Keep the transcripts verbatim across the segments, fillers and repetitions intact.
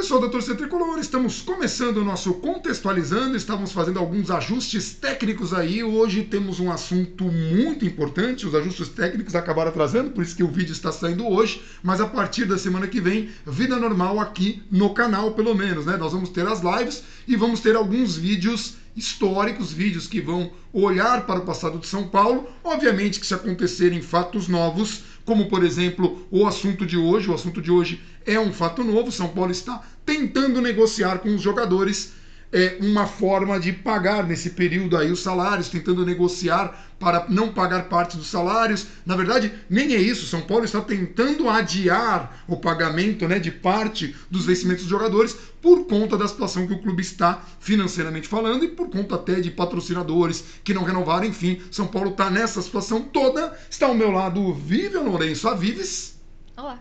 pessoal da Torcida Tricolor, estamos começando o nosso Contextualizando, estávamos fazendo alguns ajustes técnicos aí, hoje temos um assunto muito importante, os ajustes técnicos acabaram atrasando, por isso que o vídeo está saindo hoje, mas a partir da semana que vem, vida normal aqui no canal, pelo menos, né? Nós vamos ter as lives e vamos ter alguns vídeos históricos, vídeos que vão olhar para o passado de São Paulo, obviamente que se acontecerem fatos novos, como por exemplo o assunto de hoje, o assunto de hoje é um fato novo, São Paulo está tentando negociar com os jogadores é, uma forma de pagar nesse período aí os salários, tentando negociar para não pagar parte dos salários. Na verdade, nem é isso, São Paulo está tentando adiar o pagamento, né, de parte dos vencimentos dos jogadores por conta da situação que o clube está financeiramente falando e por conta até de patrocinadores que não renovaram, enfim, São Paulo está nessa situação toda. Está ao meu lado o Vivian Lourenço Avives. Olá.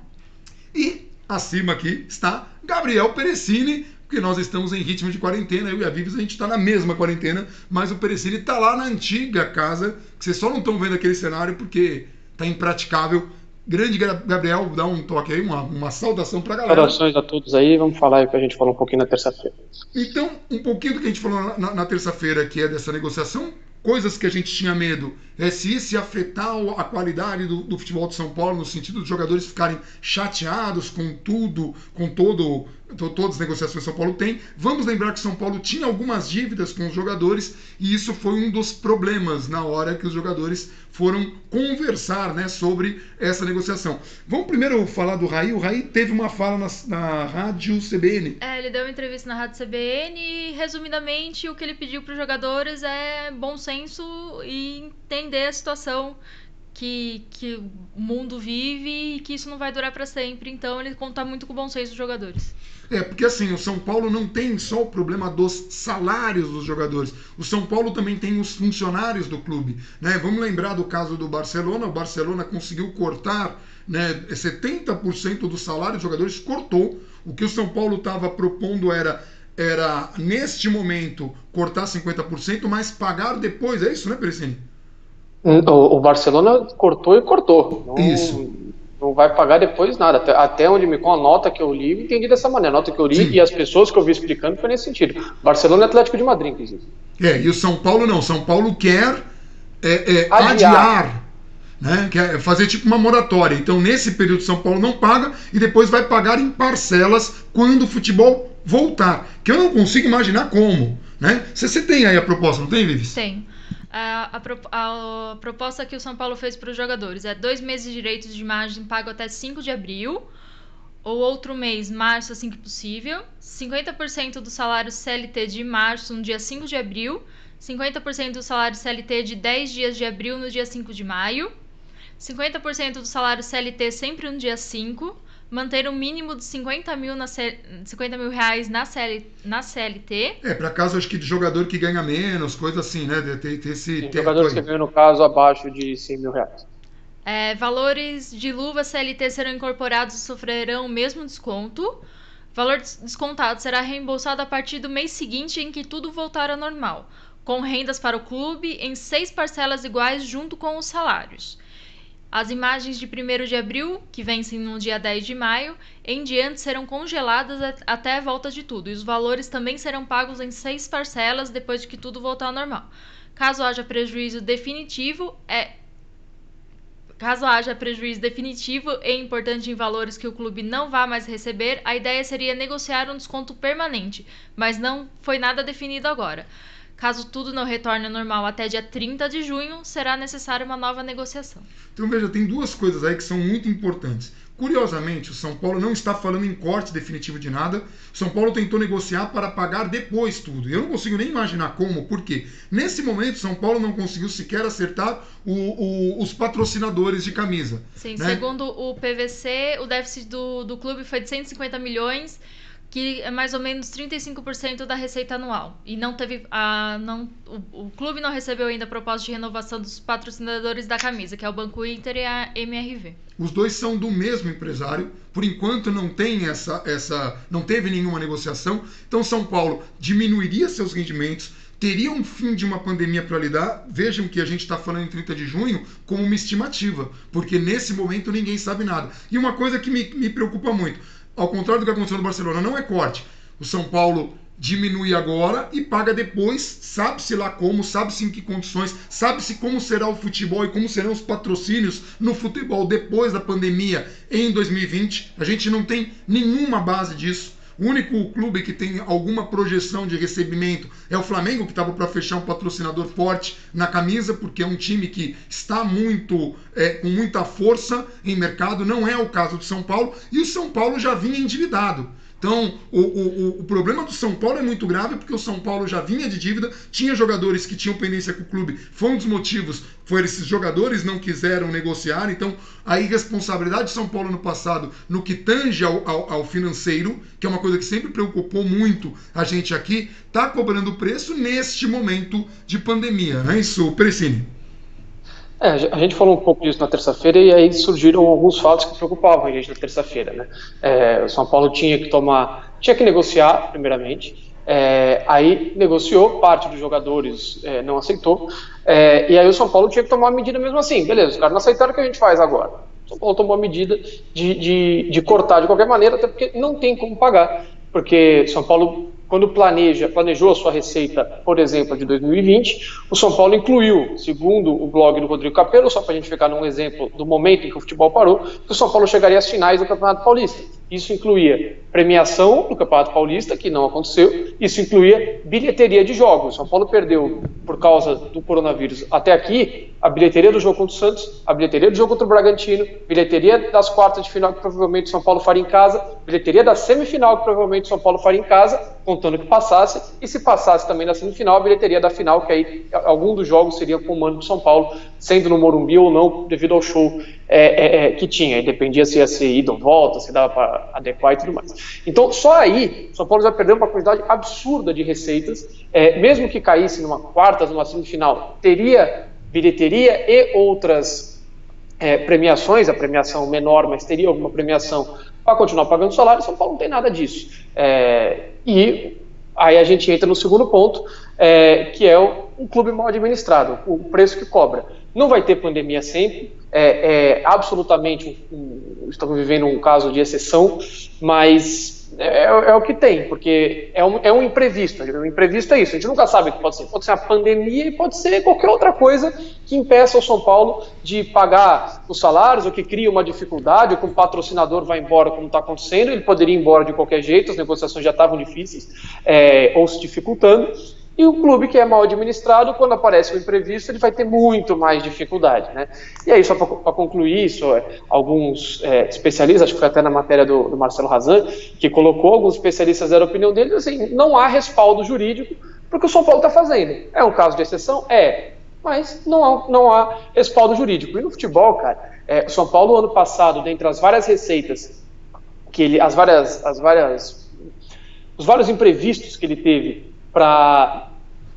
E acima aqui está Gabriel Perecini, porque nós estamos em ritmo de quarentena, eu e a Vives a gente está na mesma quarentena, mas o Perecini está lá na antiga casa, que vocês só não estão vendo aquele cenário porque está impraticável. Grande Gabriel, dá um toque aí, uma, uma saudação para a galera. Saudações a todos aí, vamos falar aí o que a gente falou um pouquinho na terça-feira. Então, um pouquinho do que a gente falou na, na, na terça-feira, que é dessa negociação, coisas que a gente tinha medo, é se isso ia afetar a qualidade do, do futebol de São Paulo, no sentido dos jogadores ficarem chateados com tudo, com todo, todas as negociações que São Paulo tem. Vamos lembrar que São Paulo tinha algumas dívidas com os jogadores e isso foi um dos problemas na hora que os jogadores foram conversar, né, sobre essa negociação. Vamos primeiro falar do Raí. O Raí teve uma fala na, na Rádio C B N. É, ele deu uma entrevista na Rádio C B N e, resumidamente, o que ele pediu para os jogadores é bom senso e entender a situação que, que o mundo vive e que isso não vai durar para sempre. Então, ele conta muito com o bom senso dos jogadores. É, porque assim, o São Paulo não tem só o problema dos salários dos jogadores. O São Paulo também tem os funcionários do clube, né? Vamos lembrar do caso do Barcelona. O Barcelona conseguiu cortar, né, setenta por cento do salário dos jogadores, cortou. O que o São Paulo estava propondo era, era, neste momento, cortar cinquenta por cento, mas pagar depois. É isso, né, Perecini? O, o Barcelona cortou e cortou. Não, Isso. Não vai pagar depois nada. Até, até onde me com a nota que eu li, entendi dessa maneira. A nota que eu li Sim. e as pessoas que eu vi explicando foi nesse sentido. Barcelona e Atlético de Madrid, inclusive. É, e o São Paulo não. São Paulo quer é, é, adiar. adiar, né? Quer fazer tipo uma moratória. Então, nesse período, São Paulo não paga e depois vai pagar em parcelas quando o futebol voltar. Que eu não consigo imaginar como, né? Você, você tem aí a proposta, não tem, Vives? Tem. A, a, a proposta que o São Paulo fez para os jogadores é dois meses de direitos de imagem pago até cinco de abril, ou outro mês, março, assim que possível, cinquenta por cento do salário C L T de março no dia cinco de abril, cinquenta por cento do salário C L T de dez dias de abril no dia cinco de maio, cinquenta por cento do salário C L T sempre no dia cinco, manter um mínimo de cinquenta mil, na C... cinquenta mil reais na, C L... na C L T. É, para caso, acho que de jogador que ganha menos, coisa assim, né? Ter, ter esse Sim, jogadores que ganham, no caso, abaixo de cem mil reais. É, valores de luva C L T serão incorporados e sofrerão o mesmo desconto. Valor descontado será reembolsado a partir do mês seguinte em que tudo voltar ao normal, com rendas para o clube em seis parcelas iguais junto com os salários. As imagens de primeiro de abril, que vencem no dia dez de maio, em diante serão congeladas até a volta de tudo. E os valores também serão pagos em seis parcelas depois de que tudo voltar ao normal. Caso haja prejuízo definitivo, é... Caso haja prejuízo definitivo e importante em valores que o clube não vá mais receber, a ideia seria negociar um desconto permanente, mas não foi nada definido agora. Caso tudo não retorne ao normal até dia trinta de junho, será necessária uma nova negociação. Então veja, tem duas coisas aí que são muito importantes. Curiosamente, o São Paulo não está falando em corte definitivo de nada. O São Paulo tentou negociar para pagar depois tudo. Eu não consigo nem imaginar como, porque nesse momento o São Paulo não conseguiu sequer acertar o, o, os patrocinadores de camisa. Sim, né? Segundo o P V C, o déficit do, do clube foi de cento e cinquenta milhões, que é mais ou menos trinta e cinco por cento da receita anual. E não teve a, não, o, o clube não recebeu ainda a proposta de renovação dos patrocinadores da camisa, que é o Banco Inter e a M R V. Os dois são do mesmo empresário. Por enquanto não tem essa, essa, não teve nenhuma negociação. Então São Paulo diminuiria seus rendimentos, teria um fim de uma pandemia para lidar. Vejam que a gente está falando em trinta de junho como uma estimativa, porque nesse momento ninguém sabe nada. E uma coisa que me, me preocupa muito, ao contrário do que aconteceu no Barcelona, não é corte. O São Paulo diminui agora e paga depois, sabe-se lá como, sabe-se em que condições, sabe-se como será o futebol e como serão os patrocínios no futebol depois da pandemia em dois mil e vinte. A gente não tem nenhuma base disso. O único clube que tem alguma projeção de recebimento é o Flamengo, que estava para fechar um patrocinador forte na camisa, porque é um time que está muito, é, com muita força em mercado. Não é o caso do São Paulo, e o São Paulo já vinha endividado. Então, o, o, o problema do São Paulo é muito grave, porque o São Paulo já vinha de dívida, tinha jogadores que tinham pendência com o clube, foi um dos motivos, foi esses jogadores não quiseram negociar. Então, a irresponsabilidade de São Paulo no passado, no que tange ao, ao, ao financeiro, que é uma coisa que sempre preocupou muito a gente aqui, está cobrando preço neste momento de pandemia, não é isso, Perecini? É, a gente falou um pouco disso na terça-feira e aí surgiram alguns fatos que preocupavam a gente na terça-feira, né? É, o São Paulo tinha que tomar, tinha que negociar, primeiramente, é, aí negociou, parte dos jogadores é, não aceitou, é, e aí o São Paulo tinha que tomar uma medida mesmo assim. Beleza, os caras não aceitaram, o que a gente faz agora? O São Paulo tomou a medida de, de, de cortar de qualquer maneira, até porque não tem como pagar, porque São Paulo, quando planeja, planejou a sua receita, por exemplo, de dois mil e vinte, o São Paulo incluiu, segundo o blog do Rodrigo Capello, só para a gente ficar num exemplo do momento em que o futebol parou, que o São Paulo chegaria às finais do Campeonato Paulista. Isso incluía premiação do Campeonato Paulista, que não aconteceu, isso incluía bilheteria de jogos. O São Paulo perdeu, por causa do coronavírus, até aqui, a bilheteria do jogo contra o Santos, a bilheteria do jogo contra o Bragantino, bilheteria das quartas de final que provavelmente o São Paulo faria em casa, bilheteria da semifinal que provavelmente o São Paulo faria em casa, contando que passasse, e se passasse também na semifinal, a bilheteria da final, que aí algum dos jogos seria com o mando do São Paulo, sendo no Morumbi ou não, devido ao show é, é, é, que tinha, e dependia se ia ser ida ou volta, se dava para adequar e tudo mais. Então, só aí, o São Paulo já perdeu uma quantidade absurda de receitas, é, mesmo que caísse numa quarta, numa semifinal, teria bilheteria e outras é, premiações, a premiação menor, mas teria alguma premiação para continuar pagando salário. São Paulo não tem nada disso. É, e aí a gente entra no segundo ponto, é, que é o, um clube mal administrado, o preço que cobra. Não vai ter pandemia sempre, é, é absolutamente, um, um, estamos vivendo um caso de exceção, mas é, é o que tem, porque é um, é um imprevisto. O imprevisto é isso, a gente nunca sabe o que pode ser. Pode ser a pandemia e pode ser qualquer outra coisa que impeça o São Paulo de pagar os salários, ou que cria uma dificuldade, ou que o patrocinador vai embora, como está acontecendo. Ele poderia ir embora de qualquer jeito, as negociações já estavam difíceis, é, ou se dificultando. E o clube que é mal administrado, quando aparece o imprevisto, ele vai ter muito mais dificuldade, né? E aí, só para concluir isso, alguns é, especialistas, acho que foi até na matéria do, do Marcelo Razan, que colocou, alguns especialistas deram a opinião deles, assim, não há respaldo jurídico para o que o São Paulo está fazendo. É um caso de exceção? É, mas não há, não há respaldo jurídico. E no futebol, cara, é, o São Paulo, ano passado, dentre as várias receitas, que ele, as várias, as várias, os vários imprevistos que ele teve, para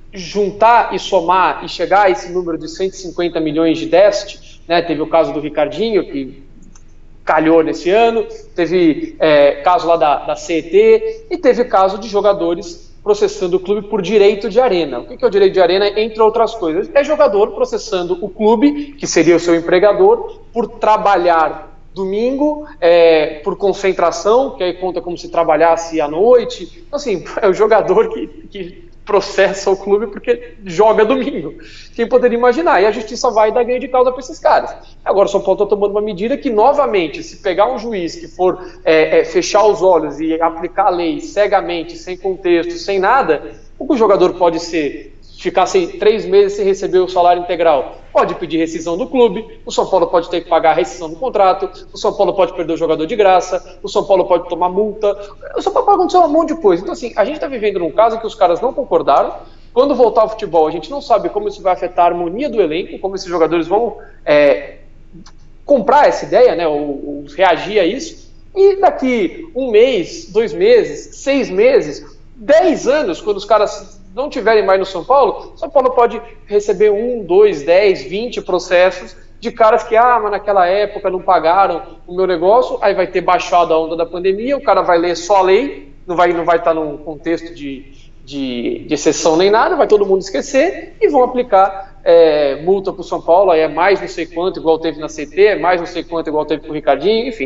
juntar e somar e chegar a esse número de cento e cinquenta milhões de déficit, né? Teve o caso do Ricardinho, que calhou nesse ano, teve é, caso lá da, da C E T, e teve caso de jogadores processando o clube por direito de arena. O que é o direito de arena? Entre outras coisas, é jogador processando o clube, que seria o seu empregador, por trabalhar domingo, é, por concentração, que aí conta como se trabalhasse à noite. Então, assim, é o jogador que, que processa o clube porque joga domingo. Quem poderia imaginar? E a justiça vai dar ganho de causa para esses caras. Agora o São Paulo está tomando uma medida que, novamente, se pegar um juiz que for é, é, fechar os olhos e aplicar a lei cegamente, sem contexto, sem nada, o que o jogador pode ser? Ficar sem, três meses sem receber o salário integral, pode pedir rescisão do clube, o São Paulo pode ter que pagar a rescisão do contrato, o São Paulo pode perder o jogador de graça, o São Paulo pode tomar multa, o São Paulo pode acontecer um monte de coisa. Então, assim, a gente está vivendo num caso em que os caras não concordaram. Quando voltar ao futebol, a gente não sabe como isso vai afetar a harmonia do elenco, como esses jogadores vão é, comprar essa ideia, né, ou, ou reagir a isso, e daqui um mês, dois meses, seis meses, dez anos, quando os caras não tiverem mais no São Paulo, São Paulo pode receber um, dois, dez, vinte processos de caras que, ah, mas naquela época não pagaram o meu negócio, aí vai ter baixado a onda da pandemia, o cara vai ler só a lei, não vai, não vai estar num contexto de, de, de exceção nem nada, vai todo mundo esquecer e vão aplicar é, multa para o São Paulo, aí é mais não sei quanto, igual teve na C T, é mais não sei quanto, igual teve para o Ricardinho, enfim.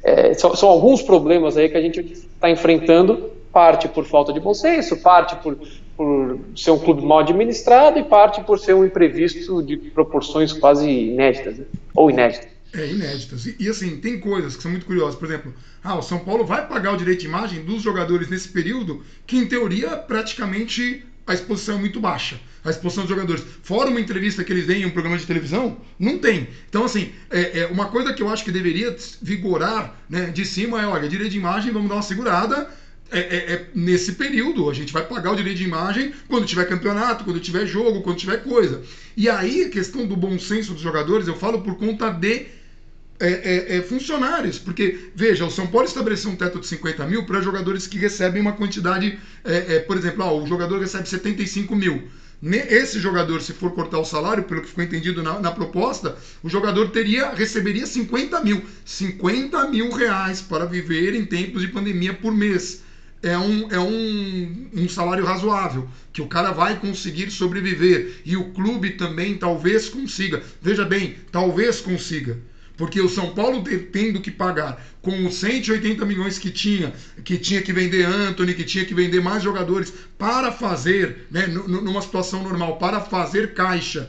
é, são, são alguns problemas aí que a gente está enfrentando, parte por falta de bom senso, parte por, por ser um clube mal administrado e parte por ser um imprevisto de proporções quase inéditas, né? Ou inéditas. É, inéditas. E, e assim, tem coisas que são muito curiosas. Por exemplo, ah, o São Paulo vai pagar o direito de imagem dos jogadores nesse período que, em teoria, praticamente a exposição é muito baixa. A exposição dos jogadores. Fora uma entrevista que eles deem em um programa de televisão, não tem. Então, assim, é, é uma coisa que eu acho que deveria vigorar, né, de cima é, olha, direito de imagem, vamos dar uma segurada. É, é, é nesse período, a gente vai pagar o direito de imagem quando tiver campeonato, quando tiver jogo, quando tiver coisa. E aí, a questão do bom senso dos jogadores, eu falo por conta de É, é, é, funcionários, porque, veja, o São Paulo estabeleceu um teto de cinquenta mil para jogadores que recebem uma quantidade, é, é, por exemplo, ó, o jogador recebe setenta e cinco mil. Esse jogador, se for cortar o salário, pelo que ficou entendido na, na proposta, o jogador teria, receberia cinquenta mil. cinquenta mil reais para viver em tempos de pandemia por mês. É, um, é um, um salário razoável, que o cara vai conseguir sobreviver. E o clube também talvez consiga. Veja bem, talvez consiga. Porque o São Paulo tendo que pagar com os cento e oitenta milhões que tinha, que tinha que vender Antony, que tinha que vender mais jogadores para fazer, né, numa situação normal, para fazer caixa,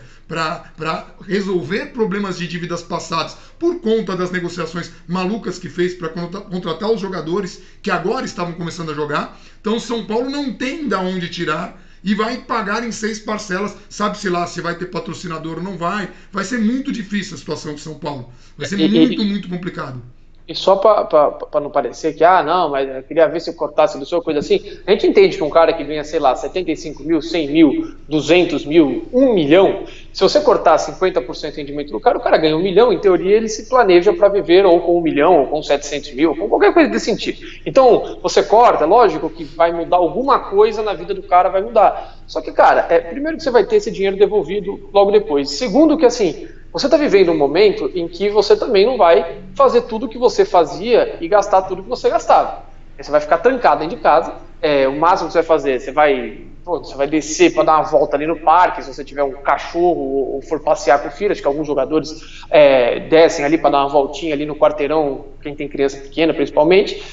para resolver problemas de dívidas passadas por conta das negociações malucas que fez para contratar os jogadores que agora estavam começando a jogar. Então o São Paulo não tem de onde tirar e vai pagar em seis parcelas, sabe-se lá se vai ter patrocinador ou não vai. Vai ser muito difícil a situação de São Paulo. Vai ser e, muito, e, muito complicado. E só para não parecer que, ah, não, mas eu queria ver se eu cortasse do seu, coisa assim, a gente entende que um cara que ganha, sei lá, setenta e cinco mil, cem mil, duzentos mil, um milhão, se você cortar cinquenta por cento do rendimento do cara, o cara ganha um milhão, em teoria ele se planeja para viver ou com um milhão, ou com setecentos mil, ou com qualquer coisa desse sentido. Então, você corta, lógico que vai mudar alguma coisa na vida do cara, vai mudar. Só que, cara, é, primeiro que você vai ter esse dinheiro devolvido logo depois. Segundo que, assim, você está vivendo um momento em que você também não vai fazer tudo o que você fazia e gastar tudo que você gastava. Você vai ficar trancado dentro de casa, é, o máximo que você vai fazer, você vai, pô, você vai descer para dar uma volta ali no parque, se você tiver um cachorro ou for passear com o filho, acho que alguns jogadores é, descem ali para dar uma voltinha ali no quarteirão, quem tem criança pequena principalmente,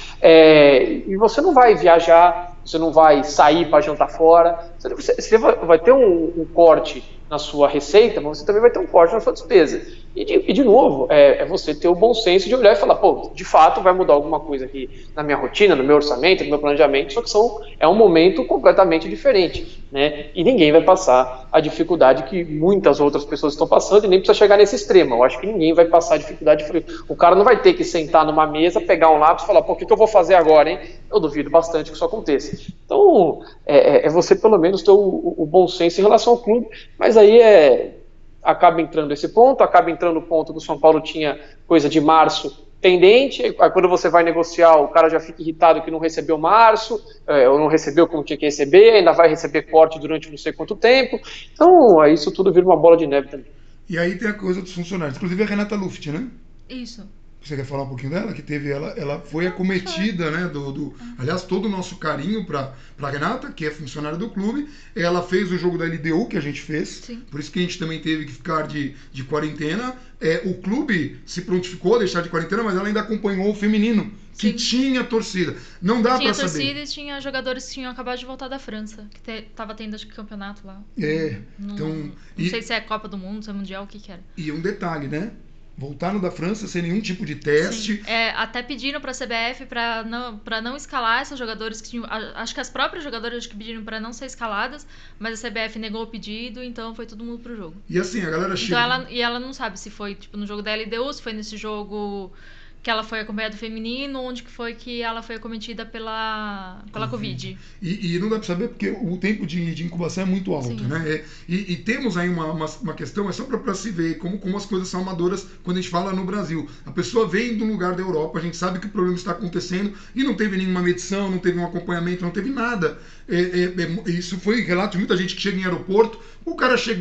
é, e você não vai viajar, você não vai sair para jantar fora, você, você vai, vai ter um, um corte na sua receita, mas você também vai ter um corte na sua despesa. E de, e de novo, é, é você ter o bom senso de olhar e falar, pô, de fato vai mudar alguma coisa aqui na minha rotina, no meu orçamento, no meu planejamento, só que são, é um momento completamente diferente, né? E ninguém vai passar a dificuldade que muitas outras pessoas estão passando e nem precisa chegar nesse extremo. Eu acho que ninguém vai passar a dificuldade. O cara não vai ter que sentar numa mesa, pegar um lápis e falar, pô, o que, que eu vou fazer agora, hein? Eu duvido bastante que isso aconteça. Então, é, é você pelo menos ter o, o, o bom senso em relação ao clube, mas aí é... acaba entrando esse ponto, acaba entrando o ponto que o São Paulo tinha coisa de março pendente, aí quando você vai negociar, o cara já fica irritado que não recebeu março, é, ou não recebeu como tinha que receber, ainda vai receber corte durante não sei quanto tempo, então aí isso tudo vira uma bola de neve também. E aí tem a coisa dos funcionários, inclusive a Renata Luft, né? Isso. Você quer falar um pouquinho dela? Que teve ela, ela foi acometida, né? Do, do, aliás, todo o nosso carinho para a Renata, que é funcionária do clube. Ela fez o jogo da L D U que a gente fez, Sim. Por isso que a gente também teve que ficar de, de quarentena. É, o clube se prontificou a deixar de quarentena, mas ela ainda acompanhou o feminino, que Sim. tinha torcida. Não dá para saber. Tinha torcida e tinha jogadores que tinham acabado de voltar da França, que te, tava tendo acho que campeonato lá. É, não, então. Não e, sei se é Copa do Mundo, se é Mundial, o que que era. E um detalhe, né? Voltaram da França sem nenhum tipo de teste. É, até pediram para a C B F para não, para não escalar esses jogadores que tinham. Acho que as próprias jogadoras que pediram para não ser escaladas, mas a C B F negou o pedido, então foi todo mundo pro jogo. E assim, a galera chegou. Então ela, e ela não sabe se foi tipo no jogo da L D U, se foi nesse jogo que ela foi acompanhada do feminino, onde que foi que ela foi acometida pela, pela Covid. E, e não dá para saber porque o tempo de, de incubação é muito alto, Sim. né? É, e, e temos aí uma, uma, uma questão, é só para se ver como, como as coisas são amadoras quando a gente fala no Brasil. A pessoa vem de um lugar da Europa, a gente sabe que o problema está acontecendo e não teve nenhuma medição, não teve um acompanhamento, não teve nada. É, é, é, isso foi relato de muita gente que chega em aeroporto, o cara chegou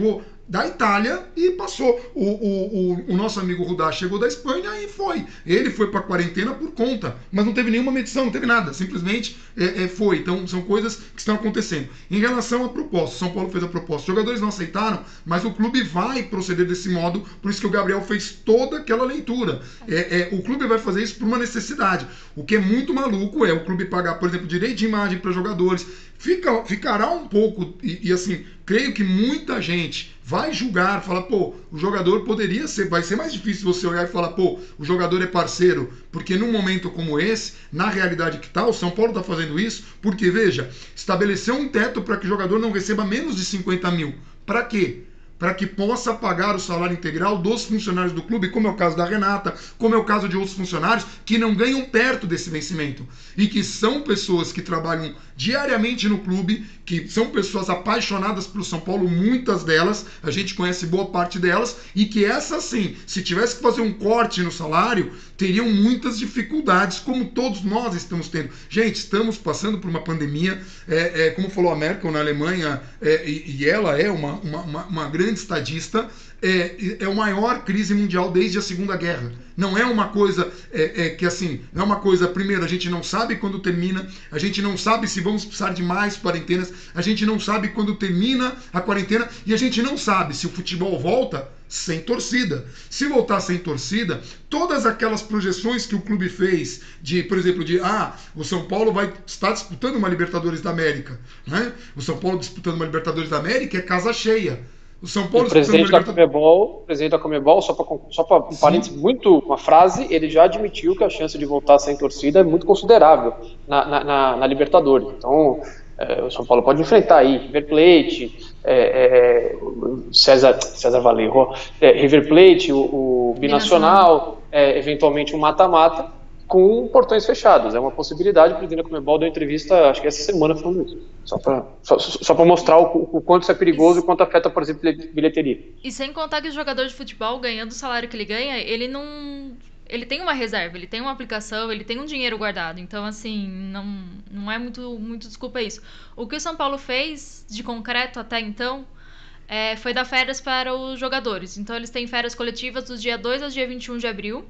da Itália e passou. O, o, o, o nosso amigo Rudá chegou da Espanha e foi. Ele foi para quarentena por conta, mas não teve nenhuma medição, não teve nada, simplesmente é, é, foi. Então são coisas que estão acontecendo. Em relação à proposta, São Paulo fez a proposta, os jogadores não aceitaram, mas o clube vai proceder desse modo, por isso que o Gabriel fez toda aquela leitura. É, é, o clube vai fazer isso por uma necessidade. O que é muito maluco é o clube pagar, por exemplo, direito de imagem para jogadores. Fica, ficará um pouco, e, e assim, creio que muita gente vai julgar, falar, pô, o jogador poderia ser, vai ser mais difícil você olhar e falar, pô, o jogador é parceiro, porque num momento como esse, na realidade que tá, o São Paulo tá fazendo isso, porque, veja, estabeleceu um teto para que o jogador não receba menos de cinquenta mil. Para quê? Para que possa pagar o salário integral dos funcionários do clube, como é o caso da Renata, como é o caso de outros funcionários que não ganham perto desse vencimento e que são pessoas que trabalham diariamente no clube, que são pessoas apaixonadas pelo São Paulo, muitas delas, a gente conhece boa parte delas, e que essas sim, se tivesse que fazer um corte no salário, teriam muitas dificuldades, como todos nós estamos tendo. Gente, estamos passando por uma pandemia, é, é, como falou a Merkel na Alemanha, é, e, e ela é uma, uma, uma, uma grande estadista, é, é a maior crise mundial desde a Segunda Guerra. Não é uma coisa é, é, que assim, não é uma coisa, primeiro, a gente não sabe quando termina, a gente não sabe se vamos precisar de mais quarentenas, a gente não sabe quando termina a quarentena e a gente não sabe se o futebol volta sem torcida. Se voltar sem torcida, todas aquelas projeções que o clube fez de, por exemplo, de ah, o São Paulo vai estar disputando uma Libertadores da América, né? O São Paulo disputando uma Libertadores da América é casa cheia. O São Paulo, o presidente da Comebol, o presidente da Comebol, só para só para um parênteses, muito uma frase, ele já admitiu que a chance de voltar sem torcida é muito considerável na, na, na, na Libertadores. Então, é, o São Paulo pode enfrentar aí River Plate, é, é, César, César Vallejo, é, River Plate, o, o Binacional, é, eventualmente um mata-mata, com portões fechados. É uma possibilidade. O presidente da Comebol deu entrevista, acho que essa semana, falando isso. Só para só, só para mostrar o, o quanto isso é perigoso e o quanto afeta, por exemplo, bilheteria. E sem contar que o jogador de futebol, ganhando o salário que ele ganha, ele não... Ele tem uma reserva, ele tem uma aplicação, ele tem um dinheiro guardado. Então, assim, não, não é muito, muito desculpa isso. O que o São Paulo fez de concreto até então é, foi dar férias para os jogadores. Então, eles têm férias coletivas do dia dois ao dia vinte e um de abril.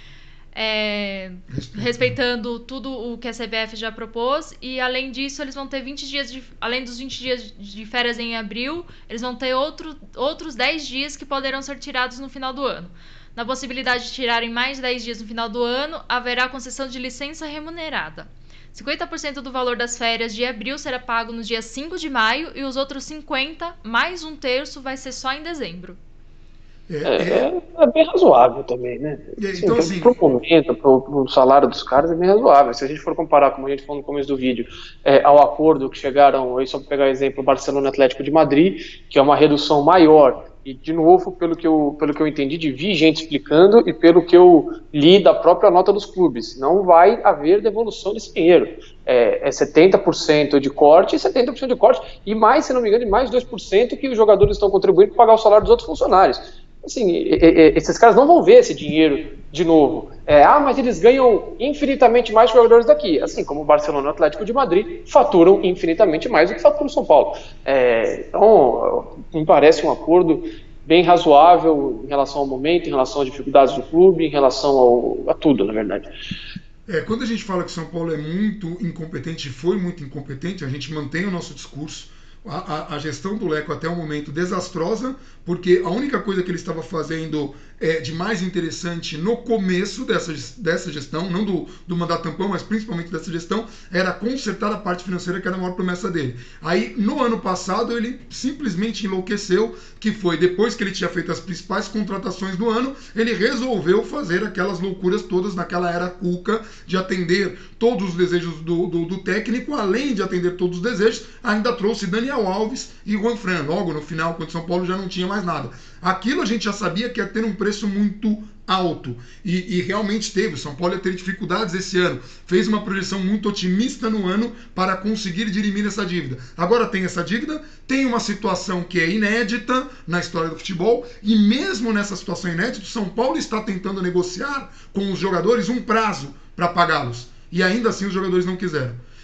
É, respeitando tudo o que a C B F já propôs, e além disso eles vão ter vinte dias de, além dos vinte dias de férias em abril, eles vão ter outro, outros dez dias que poderão ser tirados no final do ano. Na possibilidade de tirarem mais dez dias no final do ano, haverá concessão de licença remunerada. cinquenta por cento do valor das férias de abril será pago no dia cinco de maio e os outros cinquenta por cento, mais um terço, vai ser só em dezembro. É, é, é bem razoável também, né? É, então, assim, para o momento, para o salário dos caras, é bem razoável. Se a gente for comparar, como a gente falou no começo do vídeo, é, ao acordo que chegaram, aí só para pegar o exemplo, Barcelona Atlético de Madrid, que é uma redução maior, e de novo, pelo que eu, pelo que eu entendi de vi gente explicando e pelo que eu li da própria nota dos clubes, não vai haver devolução desse dinheiro. É, é setenta por cento de corte e setenta por cento de corte, e mais, se não me engano, mais dois por cento que os jogadores estão contribuindo para pagar o salário dos outros funcionários. Assim, esses caras não vão ver esse dinheiro de novo. É, ah, mas eles ganham infinitamente mais que os jogadores daqui. Assim como o Barcelona e o Atlético de Madrid faturam infinitamente mais do que fatura o São Paulo. É, então, me parece um acordo bem razoável em relação ao momento, em relação às dificuldades do clube, em relação ao, a tudo, na verdade. É, quando a gente fala que o São Paulo é muito incompetente, foi muito incompetente, a gente mantém o nosso discurso. A, a, a gestão do Leco até o momento desastrosa, porque a única coisa que ele estava fazendo é, de mais interessante no começo dessa, dessa gestão, não do, do mandato tampão, mas principalmente dessa gestão, era consertar a parte financeira, que era a maior promessa dele. Aí, no ano passado, ele simplesmente enlouqueceu, que foi depois que ele tinha feito as principais contratações do ano, ele resolveu fazer aquelas loucuras todas naquela era Cuca, de atender todos os desejos do, do, do técnico, além de atender todos os desejos, ainda trouxe Daniel Alves e Juanfran, logo no final, quando São Paulo já não tinha mais nada. Aquilo a gente já sabia que ia ter um preço muito alto, e, e realmente teve. O São Paulo ia ter dificuldades esse ano, fez uma projeção muito otimista no ano para conseguir dirimir essa dívida. Agora tem essa dívida, tem uma situação que é inédita na história do futebol, e mesmo nessa situação inédita, o São Paulo está tentando negociar com os jogadores um prazo para pagá-los, e ainda assim os jogadores não quiseram.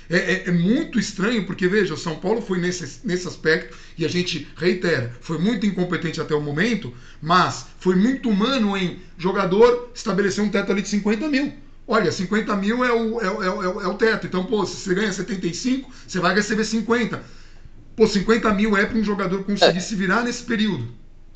É, é, é muito estranho, porque, veja, o São Paulo foi nesse, nesse aspecto, e a gente reitera, foi muito incompetente até o momento, mas foi muito humano em jogador estabelecer um teto ali de cinquenta mil. Olha, cinquenta mil é o, é, o, é, o, é o teto, então, pô, se você ganha setenta e cinco, você vai receber cinquenta. Pô, cinquenta mil é para um jogador conseguir é. se virar nesse período.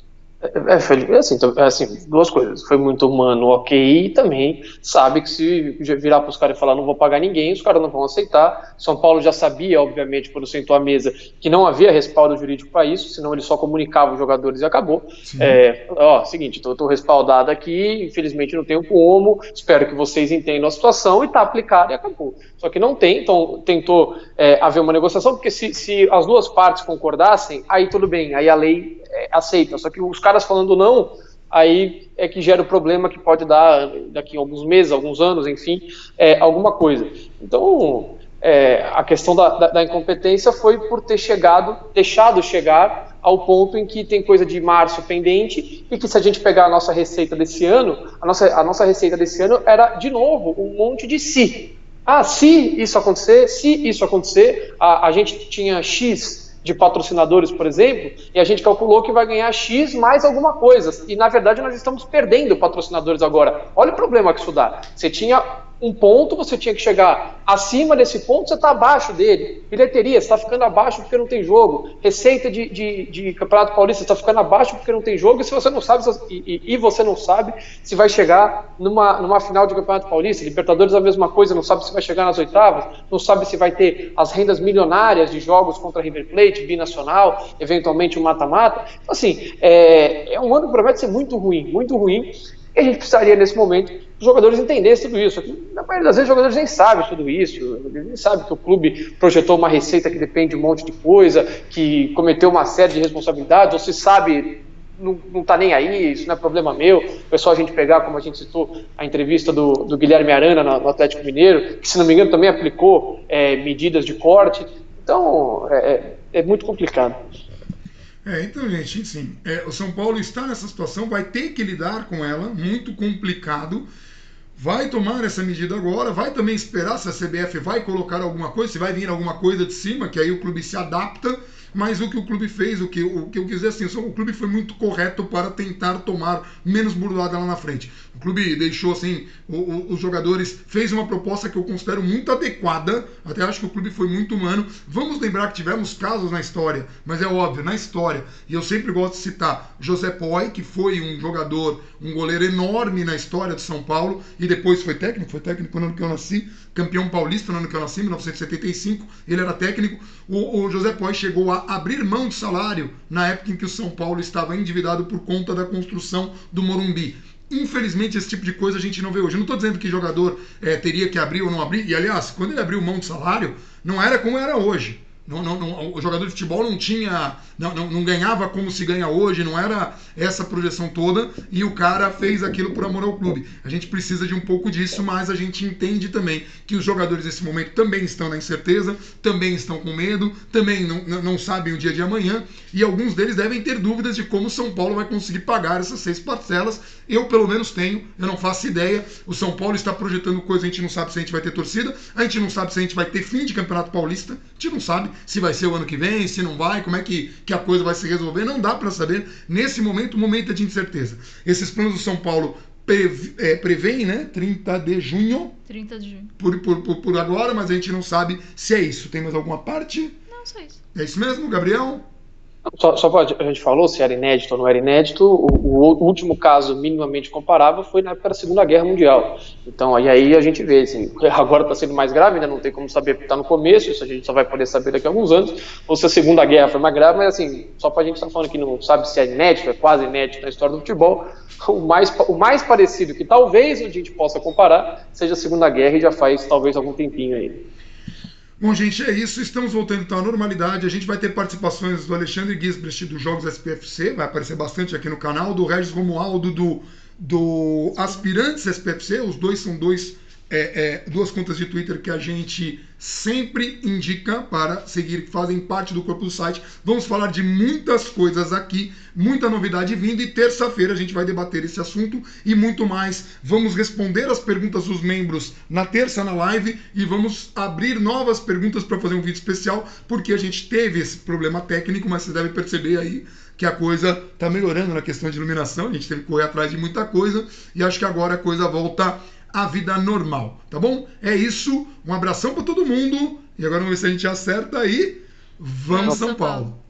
É, é, assim, é assim, duas coisas. Foi muito humano, ok, e também sabe que se virar para os caras e falar não vou pagar ninguém, os caras não vão aceitar. São Paulo já sabia, obviamente, quando sentou à mesa, que não havia respaldo jurídico para isso, senão ele só comunicava os jogadores e acabou. É, ó, seguinte, estou respaldado aqui, infelizmente não tenho como, espero que vocês entendam a situação, e está aplicado e acabou. Só que não tem, então tentou é, haver uma negociação, porque se, se as duas partes concordassem, aí tudo bem, aí a lei é, aceita. Só que os caras falando não, aí é que gera o problema que pode dar daqui a alguns meses, alguns anos, enfim, é, alguma coisa. Então, é, a questão da, da, da incompetência foi por ter chegado, deixado chegar ao ponto em que tem coisa de março pendente e que se a gente pegar a nossa receita desse ano, a nossa, a nossa receita desse ano era, de novo, um monte de si. Ah, se isso acontecer, se isso acontecer, a, a gente tinha X de patrocinadores, por exemplo, e a gente calculou que vai ganhar X mais alguma coisa. E, na verdade, nós estamos perdendo patrocinadores agora. Olha o problema que isso dá. Você tinha um ponto, você tinha que chegar acima desse ponto, você está abaixo dele. Bilheteria, você está ficando abaixo porque não tem jogo. Receita de, de, de Campeonato Paulista, você está ficando abaixo porque não tem jogo. E se você não sabe, e, e você não sabe se vai chegar numa, numa final de Campeonato Paulista. Libertadores é a mesma coisa, não sabe se vai chegar nas oitavas, não sabe se vai ter as rendas milionárias de jogos contra River Plate, binacional, eventualmente um mata-mata. Então, assim, é, é um ano que promete ser muito ruim, muito ruim. E a gente precisaria, nesse momento, os jogadores entendessem tudo isso. Na maioria das vezes, os jogadores nem sabem tudo isso. Eles nem sabem que o clube projetou uma receita que depende de um monte de coisa, que cometeu uma série de responsabilidades, ou se sabe, não está nem aí, isso não é problema meu. É só a gente pegar, como a gente citou, a entrevista do, do Guilherme Arana no Atlético Mineiro, que, se não me engano, também aplicou é, medidas de corte. Então, é, é muito complicado. É, então, gente, sim, é, o São Paulo está nessa situação, vai ter que lidar com ela, muito complicado, vai tomar essa medida agora, vai também esperar se a C B F vai colocar alguma coisa, se vai vir alguma coisa de cima, que aí o clube se adapta, mas o que o clube fez, o que, o que eu quis dizer assim, o clube foi muito correto para tentar tomar menos burdoada lá na frente. O clube deixou assim, o, o, os jogadores, fez uma proposta que eu considero muito adequada, até acho que o clube foi muito humano. Vamos lembrar que tivemos casos na história, mas é óbvio, na história, e eu sempre gosto de citar José Poi, que foi um jogador, um goleiro enorme na história de São Paulo, e depois foi técnico, foi técnico no ano que eu nasci, campeão paulista no ano que eu nasci, em mil novecentos e setenta e cinco, ele era técnico. O, o José Poi chegou a abrir mão de salário na época em que o São Paulo estava endividado por conta da construção do Morumbi. Infelizmente, esse tipo de coisa a gente não vê hoje. Eu não estou dizendo que jogador é, teria que abrir ou não abrir, e aliás, quando ele abriu mão de salário, não era como era hoje. Não, não, não, o jogador de futebol não tinha, não, não, não ganhava como se ganha hoje, não era essa projeção toda, e o cara fez aquilo por amor ao clube. A gente precisa de um pouco disso, mas a gente entende também que os jogadores nesse momento também estão na incerteza, também estão com medo, também não, não, não sabem o dia de amanhã, e alguns deles devem ter dúvidas de como o São Paulo vai conseguir pagar essas seis parcelas. Eu pelo menos tenho, eu não faço ideia. O São Paulo está projetando coisa, a gente não sabe se a gente vai ter torcida, a gente não sabe se a gente vai ter fim de Campeonato Paulista, a gente não sabe se vai ser o ano que vem, se não vai, como é que, que a coisa vai se resolver, não dá para saber. Nesse momento, o momento é de incerteza. Esses planos do São Paulo pre, é, prevêem, né, trinta de junho. trinta de junho. Por, por, por, por agora, mas a gente não sabe se é isso. Tem mais alguma parte? Não, só isso. É isso mesmo, Gabriel? Só, só pode, a gente falou se era inédito ou não era inédito. O, o último caso minimamente comparável foi na época da Segunda Guerra Mundial. Então, aí, aí a gente vê, assim, agora está sendo mais grave, ainda não tem como saber porque está no começo, isso a gente só vai poder saber daqui a alguns anos, ou se a Segunda Guerra foi mais grave, mas assim, só para a gente estar tá falando que não sabe se é inédito, é quase inédito na história do futebol, o mais, o mais parecido que talvez a gente possa comparar seja a Segunda Guerra, e já faz talvez algum tempinho aí. Bom, gente, é isso. Estamos voltando então à normalidade. A gente vai ter participações do Alexandre Gisbrecht dos Jogos S P F C, vai aparecer bastante aqui no canal, do Regis Romualdo do, do Aspirantes S P F C. Os dois são dois é, é, duas contas de Twitter que a gente sempre indica para seguir, que fazem parte do corpo do site. Vamos falar de muitas coisas aqui, muita novidade vindo, e terça-feira a gente vai debater esse assunto e muito mais. Vamos responder as perguntas dos membros na terça na live e vamos abrir novas perguntas para fazer um vídeo especial, porque a gente teve esse problema técnico, mas você deve perceber aí que a coisa está melhorando na questão de iluminação. A gente teve que correr atrás de muita coisa e acho que agora a coisa volta à vida normal, tá bom? É isso, um abração para todo mundo e agora vamos ver se a gente acerta aí. Vamos, São Paulo!